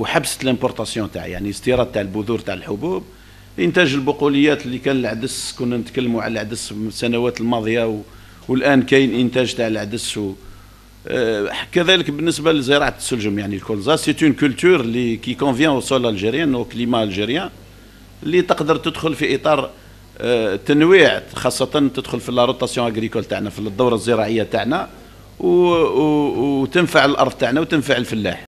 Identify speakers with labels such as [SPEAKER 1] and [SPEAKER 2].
[SPEAKER 1] وحبس الامبورطاسيون تاع يعني استيراد تاع البذور تاع الحبوب، انتاج البقوليات اللي كان العدس، كنا نتكلموا على العدس في السنوات الماضيه والان كاين انتاج تاع العدس كذلك بالنسبه لزراعه السلجم يعني الكولزا سي اون كولتور اللي كي كونفيان او سول الجيريان او كليما الجيريان اللي تقدر تدخل في اطار تنويع، خاصه تدخل في لا روتاسيون اغريكول تاعنا في الدوره الزراعيه تاعنا وتنفع الارض تاعنا وتنفع الفلاح.